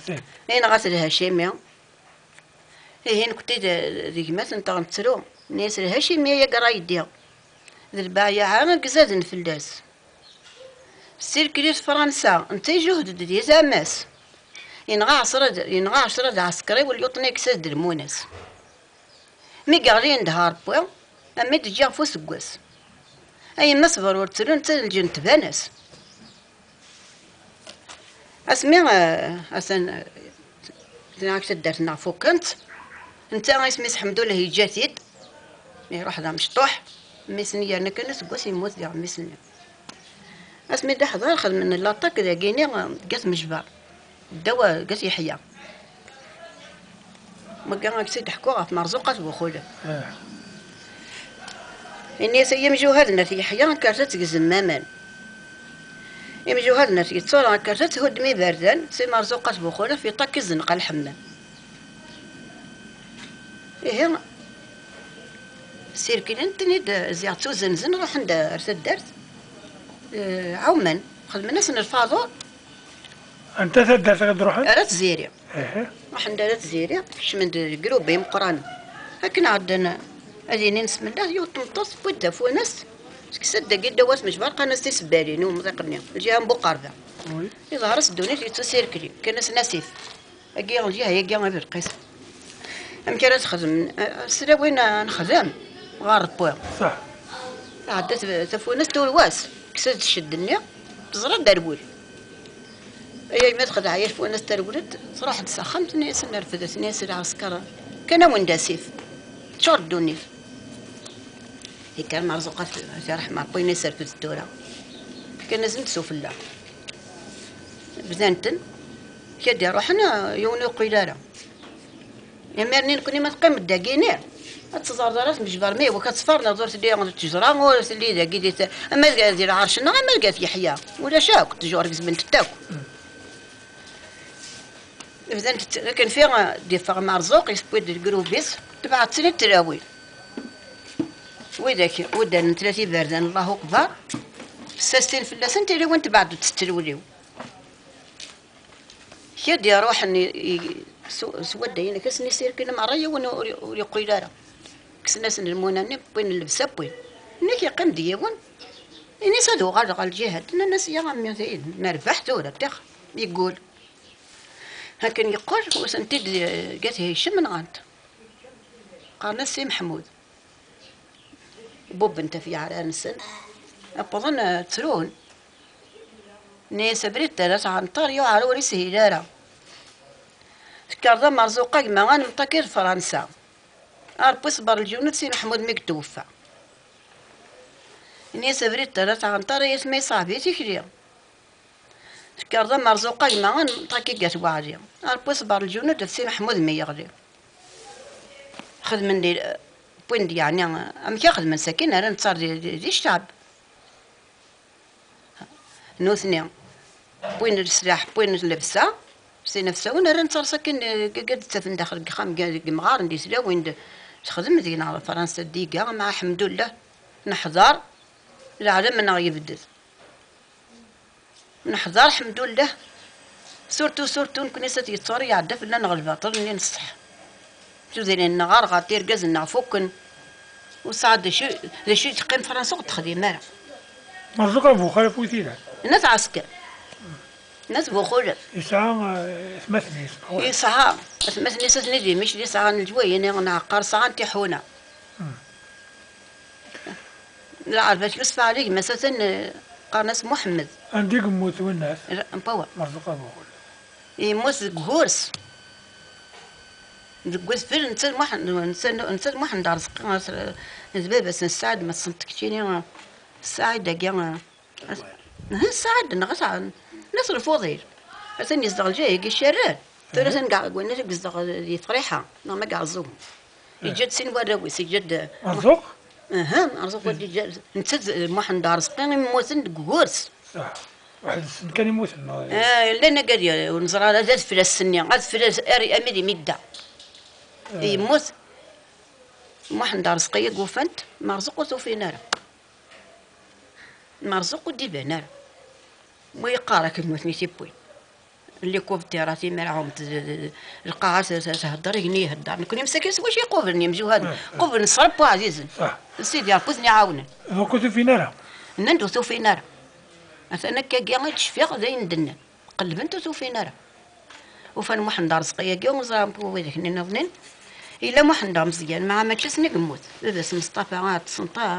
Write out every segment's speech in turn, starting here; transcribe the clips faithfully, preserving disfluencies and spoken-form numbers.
أين غات الهاشمية هين كنت ذيك مثلا تغنترو ناس الهاشمية يا قرايديا ذي البايع عام قزازن في الداس سير كريس فرنسا انت جهد دي زاماس ينغا عصرة ينغا عشرة عسكري واليوطني كساد المونس مي قارين دهار بوا أمي تجي فوس قواس أي مصبر ورتلون تلجن تبانس اسمي أسن تناك تدرتنا فوق انت انت اسمي حمدو الله يجاتيد يروح ذا مشطوح ميسني انا كنس قوس يموت ذا ميسني اسمي ده حضر خذ من اللاطا كذا جيني قاس مجبر الدواء قاس يحيى ما كان سيد حكوها في مرزوقات وخوله اني سي مجوهرنا في يحيى كارتت زماما يمجوهرنا في تصور كارتت هدمي باردان سي مرزوقات وخوله في طاك الزنقه الحمام إيه سير كنت نيد زيارتو زنزن نروح عند أرث درت أه عوما خدم الناس الفاضو أنت تدرت غد روح أرث زيريا إيه راح عند أرث زيريا فيش من الجروب مقران هكنا عندنا أذين نسم الله يوطمطس بودا فونس صدق الدواس مش برقى ناس تسبالين ومذاقني الجهة بقربة يظهر الدنيا في تسير كلي كان ناس ناسيف أجي الجهة هي جامعة بالقيس أم كانت تخدم السلا وين نخدم غارت بويا صح عدت تفونس تولواس كسرت الشدنيا تزرع دربول أي ما تخدع عيش فونس دربولت صراحة تسخمت ناس نرفدت ناس العسكر كان وين داسيف شور دونيف هي كان مرزوقات في رحمة بوي ناس رفدت الدورة كان لازم تسوف الله بزانتن كدي روحنا يوني قيلارة يا مرنين كوني ما تقيم الدقينير تزردرات مش برمي وكتصفرنا زرت لي غادي تجرا ورث لي داكي ديت اما دير عرشنا ما لقات يحيى ولا شاك تجور بنت تاكل اذا كان فيها دي فغ مرزوق يسبويد الجروبيس تبعت سنه تراوي وذاك ودان ثلاثي باردان الله اكبر ساستين في اللسان تيري وانت بعد تستلوليو كي روح اني سود هنا كسني سير كنا مع ريا ونقول دارا كسنا سن الموناني بين اللبسه بين نيك يقيم ديون اني صدو غال غال الجهاد الناس يا عمي زين ما ربحت ولا تاخ يقول هكن يقول وسنتي قالت هشام من غانت قال سي محمود بوب انت في على نسن اظن ترون ناس بريت ثلاث عنطار يو على وريس هيلارا كاردا مرزوقة ما غنمطكر فرنسا أربو صبر الجنود سي محمود ميك توفى إني سافرت ثلاث عنطار يسمي صاحبي تكري كاردا مرزوقة ما غنمطكي قات واعري أربو صبر الجنود سي محمود مي يغلي خدم لي بوين يعني أم كياخذ من ساكن أنا نتصار دي الشعب نوثني بوين السلاح بوين اللبسة سي نفسه وانا راه نتصور ساكن قد تفن داخل الخام مغار ندي سلا وين تخدم دينا فرنسا ديكا مع الحمد لله نحضر العالم منا يبدل نحضر الحمد لله سورتو سورتو نكون سات يتصور يعدى في لنا الباطل اللي نصح شو زين النهار غاطير كازنا فوكن وصعد شو شو تقيم فرنسا تخدم مالها مرزوقة بوخالة فوتينا الناس عسكر الناس بوخولة يسعى ثمثني يسعى ثمثني سنة دي مش لي سعى الجوي أنا نعقر سعى تحونا لا عرفت يصفى عليك مثلا قناص محمد عندك موت والناس مبوا مرزوقة بوخولة يموت جورس نقول فين نسال واحد نسال نسال واحد دار سقا نزبي بس نساعد ما تصنتكتيني الساعد دقيقة الساعد نغسل نصرف وظير حسن يصدق الجاي يجي الشراد ثلاثة قاع قلنا لك يصدق ذي فريحة ما قاع الزوم يجد سين وراوي سجد مرزوق اها مرزوق ودي جد نسد واحد دار سقين يموتن جورس صح واحد كان يموت اه لنا قال ونزرع هذا في السنية هذا في اري اميري مدة يموت واحد دار سقيه قوفنت مرزوق وفي نار مرزوق ودي بنار ويقارك الموت ميتي بوين اللي كوبتي راسي مرعوم القاعة تهدر يقني يهدر نكوني مساكين واش يقوبرني مجو هذا قوبر نصرب عزيز صح سيدي عرفوزني عاوني هو كنت في نارا نندوسو في نار انا كاكيا تشفيق زي ندنا قلبنتو سو في نار وفان محن دار سقيا كيا وزرام وذاك نظنين الا محن دار مزيان مع ما تشسني قموت بس مصطفى عاد سنطاه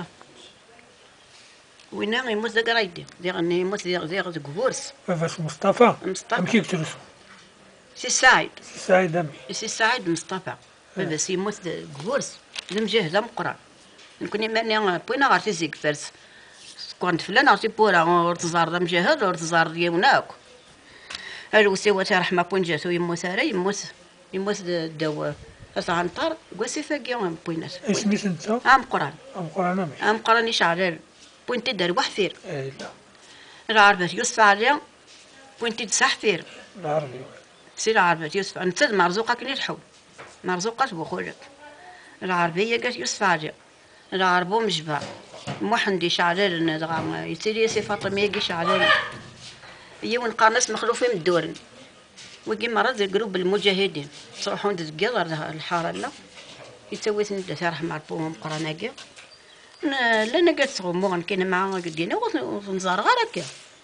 وين يموت ذا قرايدي ديال اني يموت ديال ديال كبورس فاش مصطفى مصطفى كم كيك ترسو سي سعيد سي سعيد امي سي سعيد مصطفى بس يموت كبورس المجهزه مقرا نكوني ماني بوينا غارتي زيك فارس كنت فلان عرفتي بورا ورتزار مجهد ورتزار ديالناك الوسي وتا رحمه بوين جاتو يموت راه يموت يموت داو عنتر كواسي فاكيا بوينات اسمي انت ام قران ام قران امي ام قراني شعرال بوينتي دار وحفير اي لا العربة يوسف عليا بوينتي تسع حفير العربي سي العربة يوسف انت مرزوقة كني الحول مرزوقة بخولك العربية قالت يوسف عليا العربو مجبع محندي شعرال نزغا يسيري سي فاطمة يجي شعرال يون قارناس مخلوفين من الدورن وكي مرات جروب المجاهدين صروحون تزكيض الحارة لا يتسوي سند رحمة ربهم قراناكي لا انا قالت غموغ كاين مع قدينا ونزار غير هكا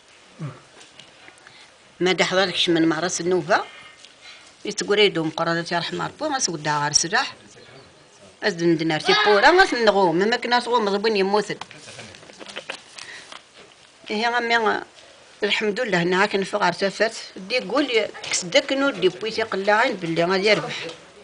ما دا حضرتكش من معرس النوفه يتقريدو مقرانات رحمة ربي غنسود غير سلاح ازدن دنارتي بورا غنغوم ما كناش غوم مضبين يموتن هي غامي الحمد لله هنا كنفق عرتفات دي قول كسدك نودي بويتي قلاعين باللي غادي يربح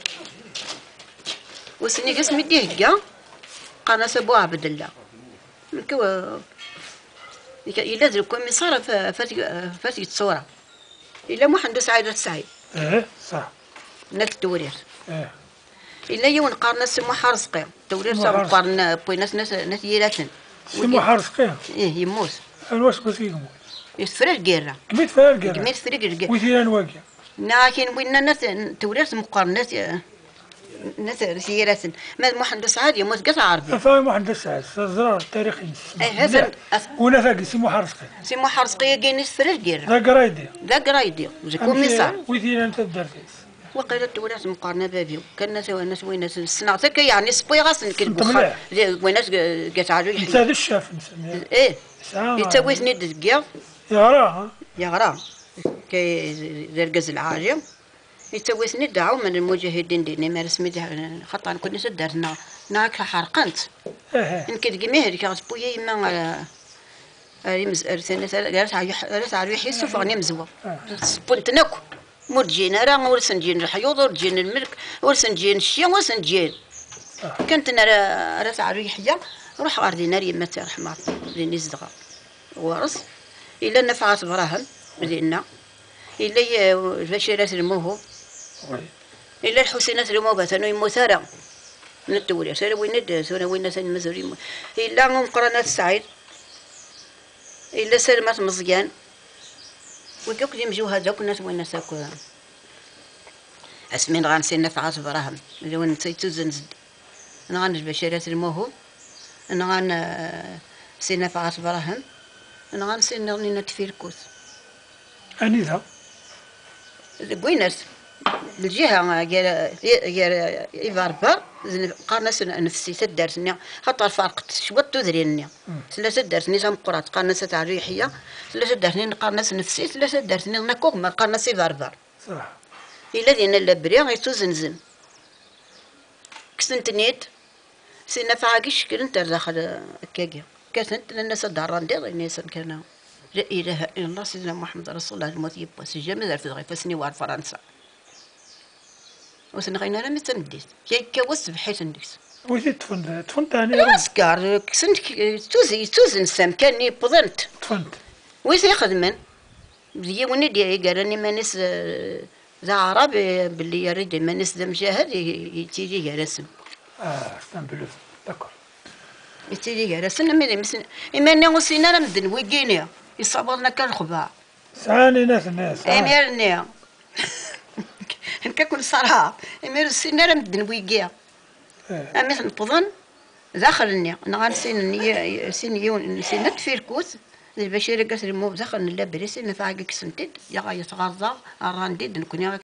وسني قسمي ديه كاع قناة أبو عبد الله كو إلا ذا الكوميسار فات فات يتصورة إلا مو حندو سعيد سعيد ايه صح نات التورير ايه إلا يون قارنا سمو حارسقي التورير سام قارنا بويناس ناس ناس يلاتن سمو حارسقي إيه يموت انا واش قلت لكم يتفرج كيرا كميت فارق كميت فريق الكيرا وثيران واقع لكن وين ناس التورير مقارنات ناس سيراتن ما مو حندو سعيد يموت قطع عربي فاهم واحد الساعة الزرار التاريخي ايه هذا وانا فاقي سمو حارسقي سمو حارسقي كاين يتفرج كيرا ذا قرايدي ذا قرايدي كوميسار وثيران تدرتي وقيلة التوريث مقارنة بابيو كان ناس ناس وين ناس السنة تاك يعني سبوي غاسن كل بخار وين ناس قات عالو انت هذا الشاف نسميه ايه يتسوي ثنيد دقيق يغرا يغرا كي درقز العاجم يتسوي ثنيد دعو من المجاهدين ديالنا ما رسمي خطا كنا سدرنا ناك حرقنت ايه يمكن كي مهري كاع سبوي يما ريمز ارسلنا قالت قالت على يحسوا فغني مزوا سبونتناكو مرجينا راه ورسنجين الحيوض ورجين الملك ورسنجين الشيا ورسنجين كنت انا راه تعرف يحيى روح غاردينا ريما تاع رحمه اللي نزدغا ورس الا نفعت براهم بدينا الا البشيرات الموهو الا الحسينات الموبات انه يموت راه من الدولة سير وين نداس وين وين ناس المزوري الا مقرنات السعيد الا سلمات مزيان وكوك اللي مجيو هذوك الناس وين نساكو اسمين غنسين نفعات براهم اللي وين تيتوزن زد انا غنج بشيرات الموهو انا غن سي نفعات براهم انا غنسين نغني نتفيركوس اني ذا ويناس الجهه ديال ديال ايفاربا قارناس نفسي تدارسني خاطر الفرق شوط تدريني ثلاثه دارسني سام قرات قارناس تاع الريحيه ثلاثه دارسني قارناس نفسي ثلاثه دارسني نكوك ما قارناس ايفاربا صح الا دينا لابري غيتو زنزن كسنتنيت سينا فاكيش كنت داخل كاكيا كانت الناس داران ديال الناس كانوا لا اله الا الله سيدنا محمد رسول الله الموت يبا سجل مازال في غيفاسني وار فرنسا وسنا غينا راه متنديس كي كوس بحيت نديس وزيد تفند تفند ثاني راسكار كسنت توزي توزن سام كاني بضنت تفند ويس يخدمن دي وني دي قالني مانيس ذا عربي باللي يريد مانيس ذا مجاهد يتيجي رسم اه استنبلوف داكور يتيجي رسم ملي مسن ايماني وسينا راه مدن ويكينيا يصابرنا كالخباع سعاني ناس الناس اميرني كنكون صراحه امير السينا راه مدن ويكيا امي نبضن داخلني انا غنسين سين يون سين تفيركوس ذي بشير قصر مو بزخن لا بريسي نفاق كسنتد يا يتغرض الرانديد نكون